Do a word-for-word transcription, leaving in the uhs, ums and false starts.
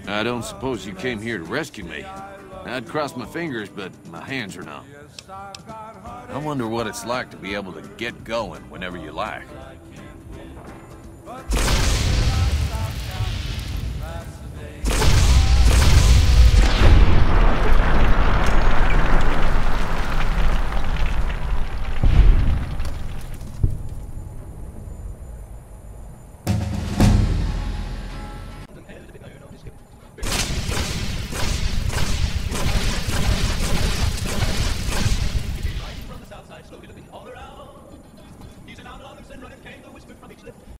I don't suppose you came here to rescue me. I'd cross my fingers, but my hands are numb. I wonder what it's like to be able to get going whenever you like.